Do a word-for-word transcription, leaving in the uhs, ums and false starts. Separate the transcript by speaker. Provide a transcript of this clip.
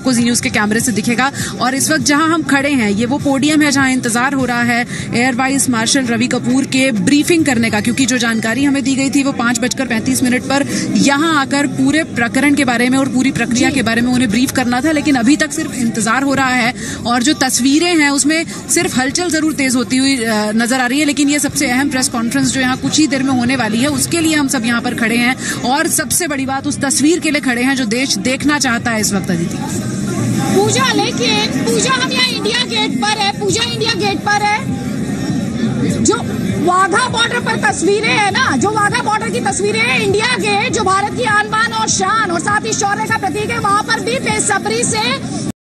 Speaker 1: आपको जी न्यूज के कैमरे से दिखेगा। और इस वक्त जहां हम खड़े हैं ये वो पोडियम है जहां इंतजार हो रहा है air vice marshal Ravi Kapoor के ब्रीफिंग करने का, क्योंकि जो जानकारी हमें दी गई थी वो पांच बजकर पैंतीस मिनट पर यहां आकर पूरे प्रकरण के बारे में और पूरी प्रक्रिया के बारे में उन्हें ब्रीफ करना था, लेकिन अभी तक सिर्फ इंतजार हो रहा है। और जो तस्वीरें हैं उसमें सिर्फ हलचल जरूर तेज होती हुई नजर आ रही है, लेकिन ये सबसे अहम प्रेस कॉन्फ्रेंस जो यहाँ कुछ ही देर में होने वाली है उसके लिए हम सब यहाँ पर खड़े हैं। और सबसे बड़ी बात उस तस्वीर के लिए खड़े हैं जो देश देखना चाहता है इस वक्त। अदिति
Speaker 2: पूजा, लेकिन पूजा हम यहाँ इंडिया गेट पर है, पूजा इंडिया गेट पर है। जो वाघा बॉर्डर पर तस्वीरें है ना, जो वाघा बॉर्डर की तस्वीरें हैं, इंडिया गेट जो भारत की आन बान और शान और साथ ही शौर्य का प्रतीक है, वहां पर भी बेसब्री से